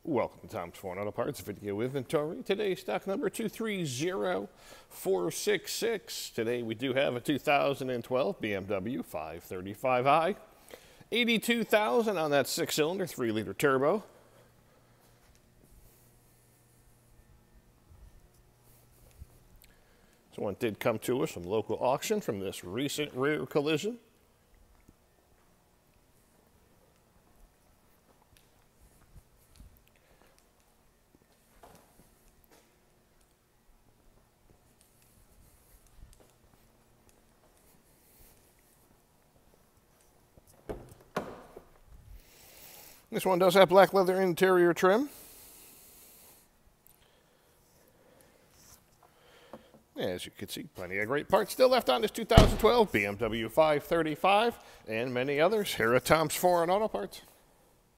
Welcome to Tom's Foreign Auto Parts video inventory. Today's stock number 230466. Today we do have a 2012 BMW 535i. 82,000 on that 6-cylinder 3-liter turbo. This one did come to us from local auction from this recent rear collision. This one does have black leather interior trim. As you can see, plenty of great parts still left on this 2012 BMW 535 and many others here at Tom's Foreign Auto Parts.